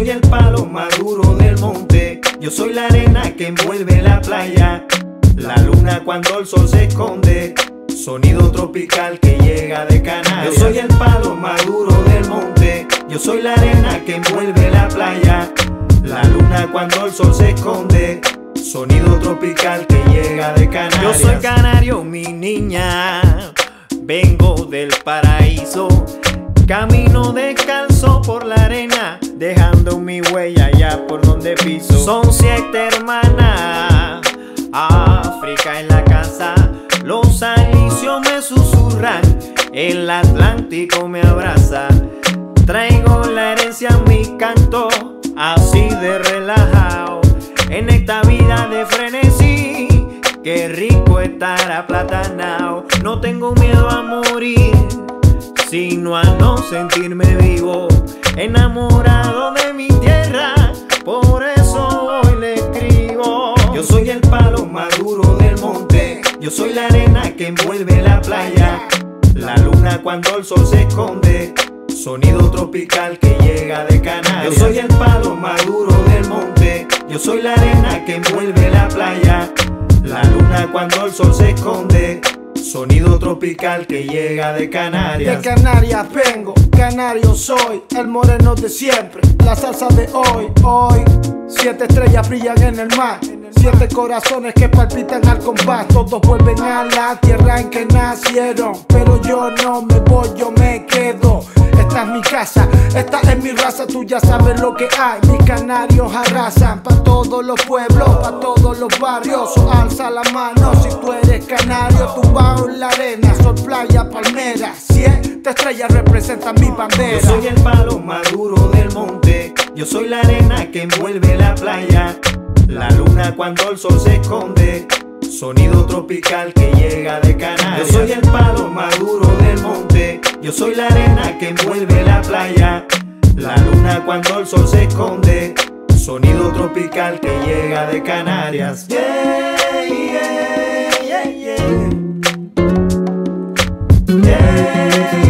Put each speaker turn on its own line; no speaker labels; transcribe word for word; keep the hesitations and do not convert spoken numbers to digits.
soy el palo maduro del monte, yo soy la arena que envuelve la playa, la luna cuando el sol se esconde, sonido tropical que llega de Canarias. Yo soy el palo maduro del monte, yo soy la arena que envuelve la playa, la luna cuando el sol se esconde, sonido tropical que llega de Canarias. Yo soy canario, mi niña, vengo del paraíso, camino descalzo por la arena, dejando mi huella allá por donde piso. Son siete hermanas, África en la casa, los alisios me susurran, el Atlántico me abraza. Traigo la herencia en mi canto, así de relajado, en esta vida de frenesí, qué rico estar aplatanao. No tengo miedo a morir, sino a no sentirme vivo, enamorado de mi tierra, por eso hoy le escribo. Yo soy el palo maduro del monte, yo soy la arena que envuelve la playa, la luna cuando el sol se esconde, sonido tropical que llega de Canarias. Yo soy el palo maduro del monte, yo soy la arena que envuelve la playa, la luna cuando el sol se esconde, sonido tropical que llega de Canarias.
De Canarias vengo, canario soy, el moreno de siempre, la salsa de hoy, hoy. Siete estrellas brillan en el mar, siete corazones que palpitan al compás. Todos vuelven a la tierra en que nacieron, pero yo no me voy, yo me quedo. Esta es mi casa, esta es mi raza, tú ya sabes lo que hay. Mis canarios arrasan pa' todos los pueblos, pa' todos los barrios. So, alza la mano si tú eres canario, tumbado en la arena, sol, playa, palmera. Siete estrellas representan mi bandera.
Yo soy el palo maduro del monte, yo soy la arena que envuelve la playa, la luna cuando el sol se esconde, sonido tropical que llega de Canarias. Yo soy el palo maduro del monte, yo soy la arena que envuelve la playa, la luna cuando el sol se esconde, sonido tropical que llega de Canarias. Yeah, yeah, yeah, yeah. Yeah.